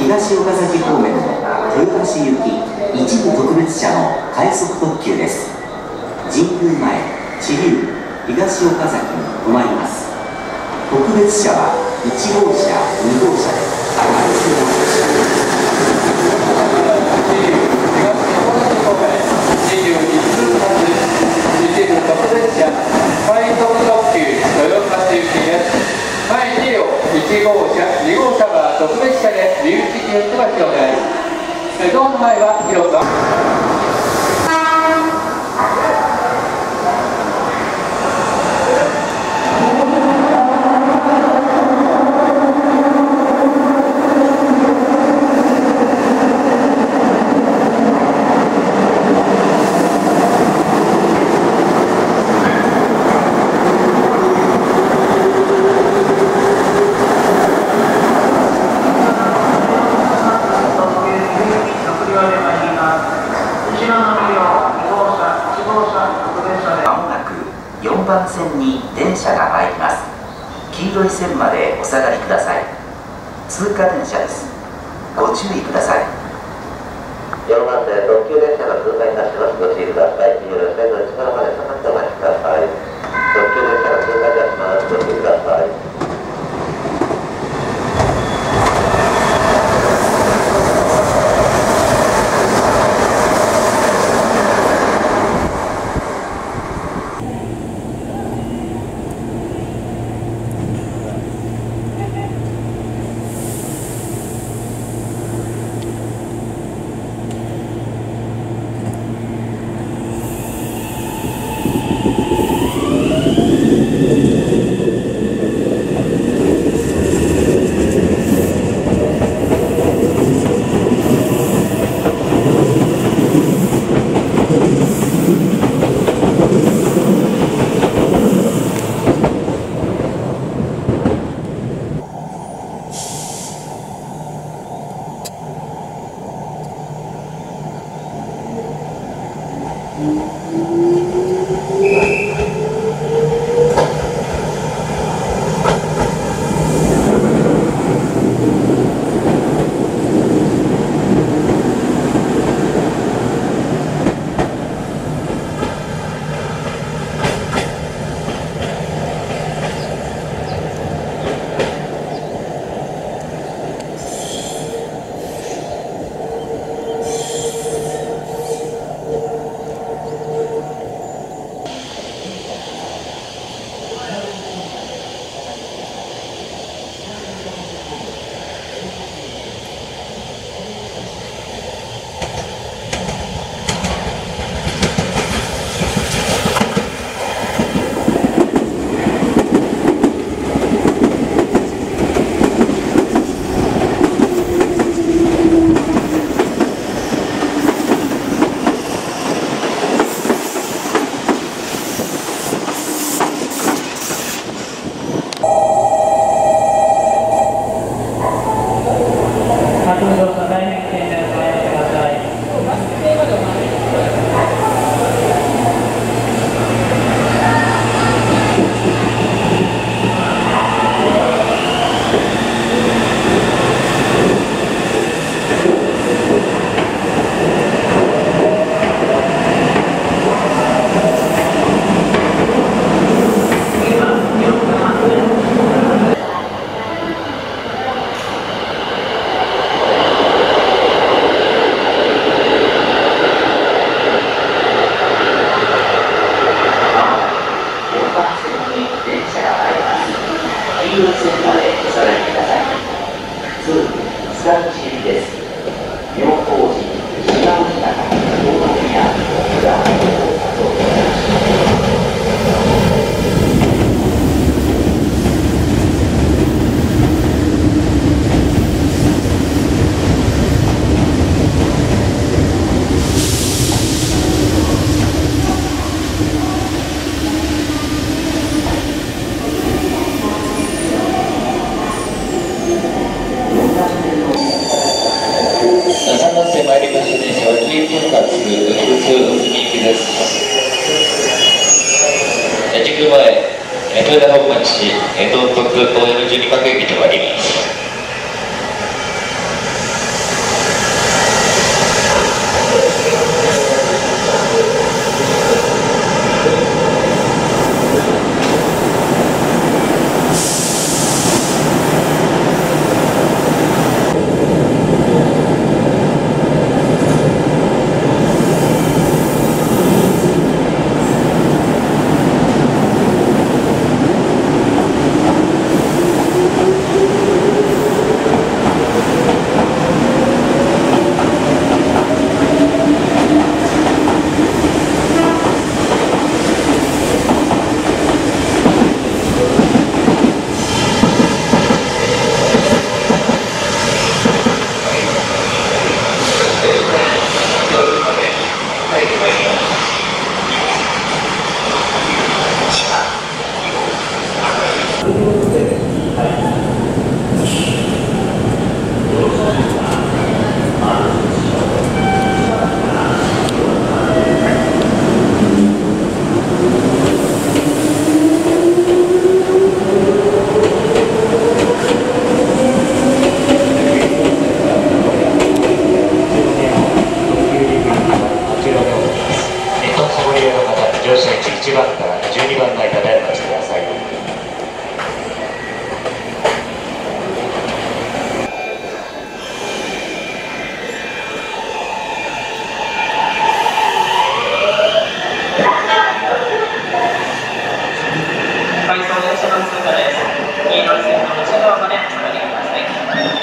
東岡崎方面の豊橋行き一部特別車の快速特急です。神宮前、知立、東岡崎に止まります。特別車は1号車、2号車で上がりすぎます。特別車快速特急豊橋行きです。前2両1号車、2号車は特別車で身内チケットが必要です。ドアの前は広く。4番線に電車が参ります。黄色い線までお下がりください。通過電車です。ご注意ください。4番線特急電車が通過いたします。ご注意ください。黄色い線の内側まで下がってお待ちください。特急電車が通過いたします。ご注意ください。神宮前、豊田本町、道徳 OL12 各駅止まります。 1番から12番の間でお待ちください。 回送電車の通過です。黄色い線の内側までお下がりください。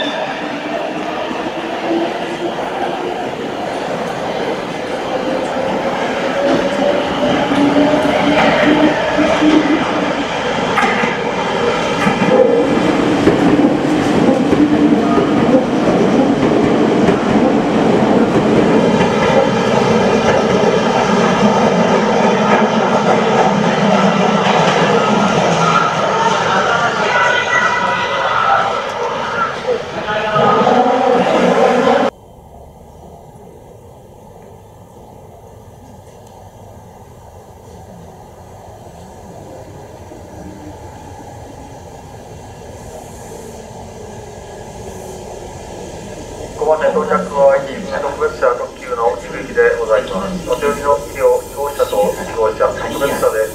5番で到着は特別車特急の2駅でございます。お手寄りの機両2号車と1号車特別車です。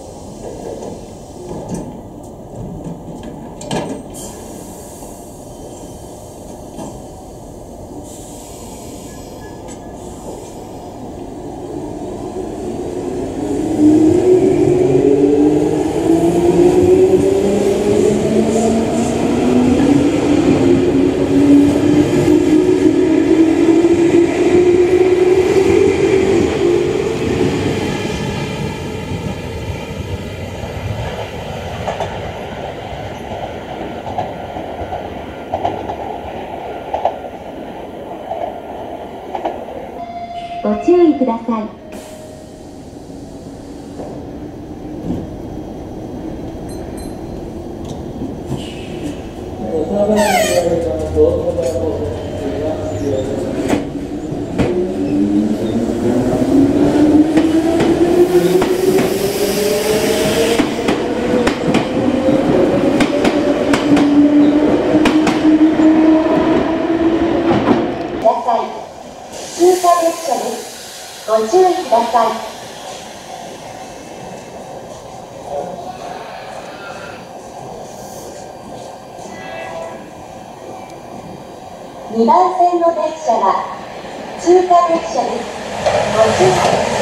ご注意ください。通過列車です。ご注意ください。2番線の列車は通過列車です。ご注意ください。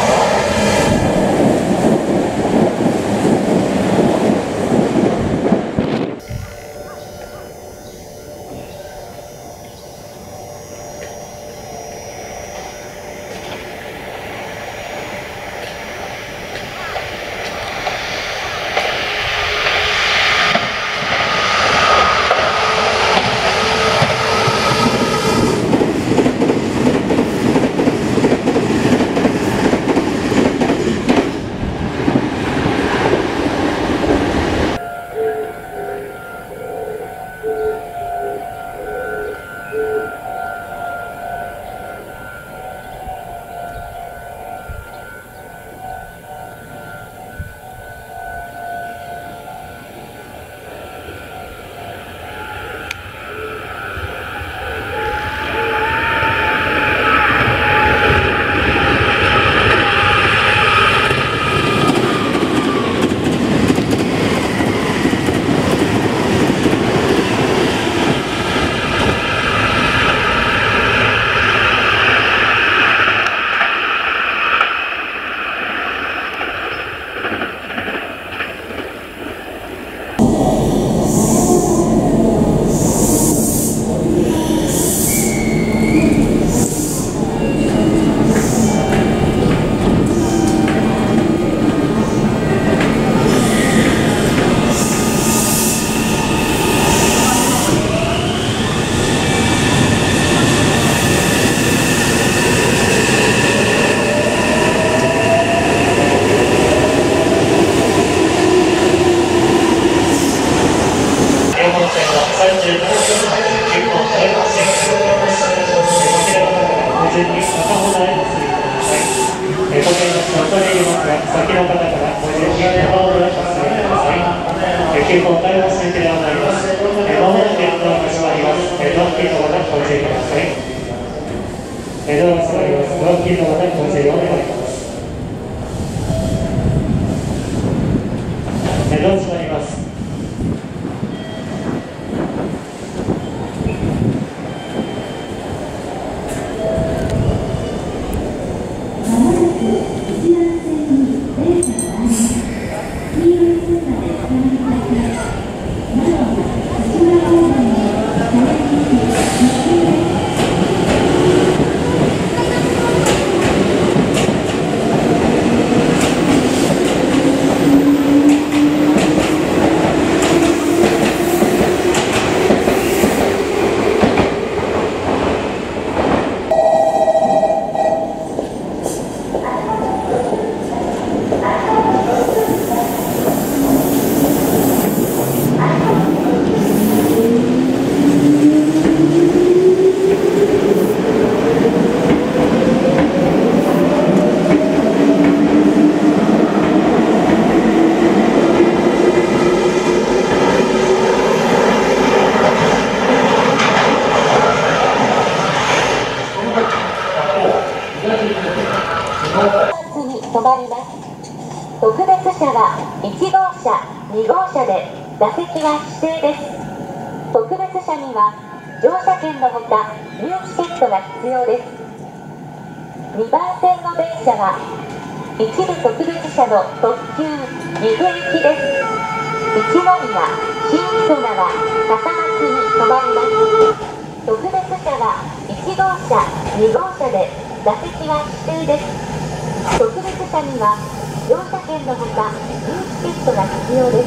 急行対応すべきではないます。まもなくゲートが始まります。ドア付近の方ご注意ください。ドアが閉まります。ドア付近の方ご注意をお願いします。 止まります。特別車は1号車、2号車で座席は指定です。特別車には乗車券のほか入チケットが必要です。2番線の電車は一部特別車の特急岐阜行きです。一宮、新木曽川、笠松に止まります。特別車は1号車、2号車で座席は指定です。特別車には乗車券のほか入チケットが必要です。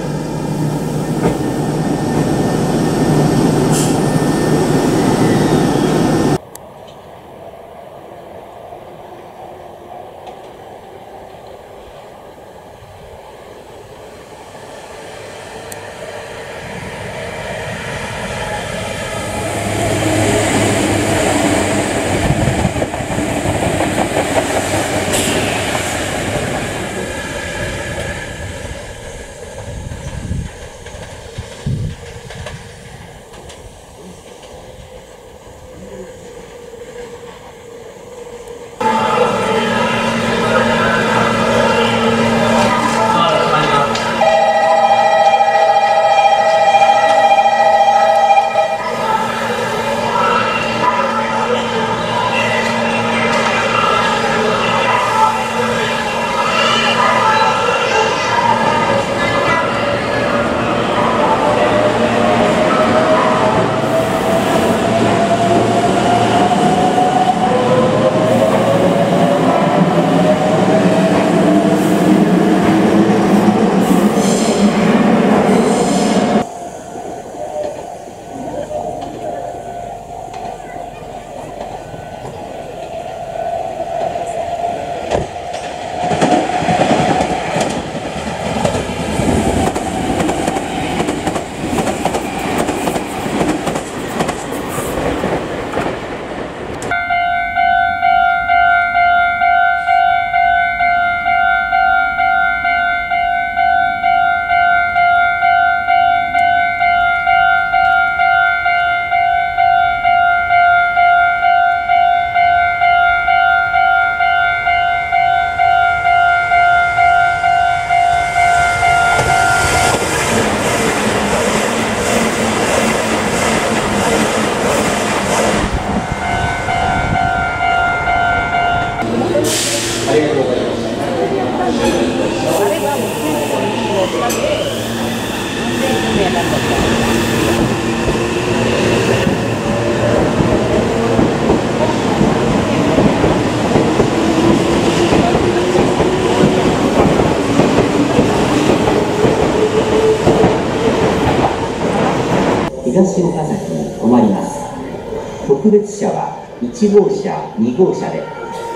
東岡崎に止まります。特別車は1号車、2号車で。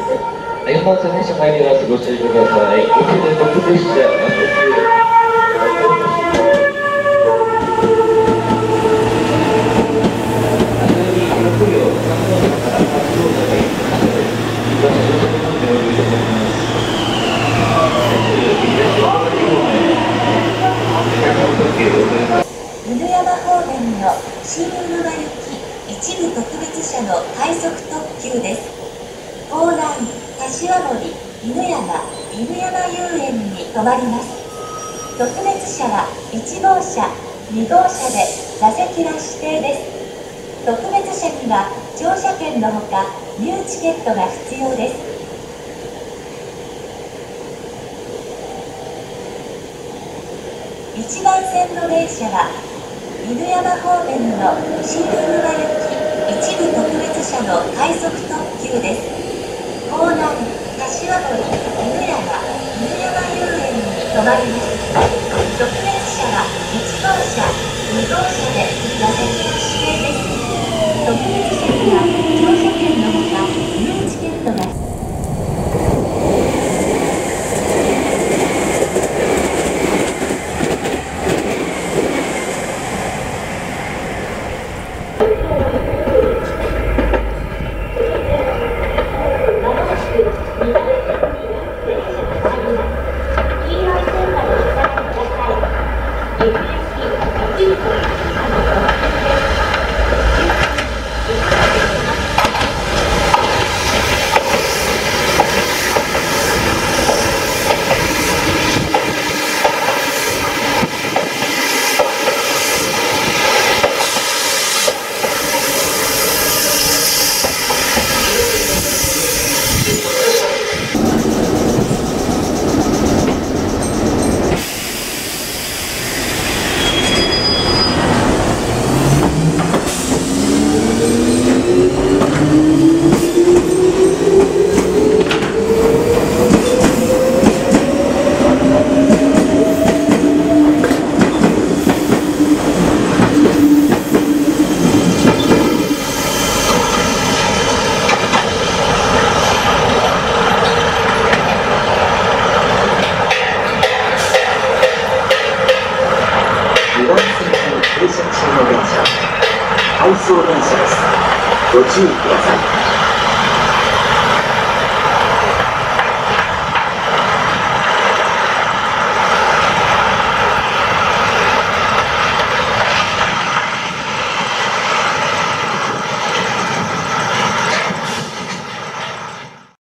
4番線電車入ります。ご注意ください。一部特別車。 犬山方面の新犬間行き一部特別車の快速特急です。高南、柏森、犬山遊園に停まります。特別車は1号車、2号車で座席は指定です。特別車には乗車券のほか入チケットが必要です。 1番線の電車は犬山方面の新宮村行き一部特別車の快速特急です。港南、柏森、犬山遊園に停まります。特別車は1号車、2号車で座席が指定です。特別車には乗車券のほか利用チケットが回送電車です。ご注意ください。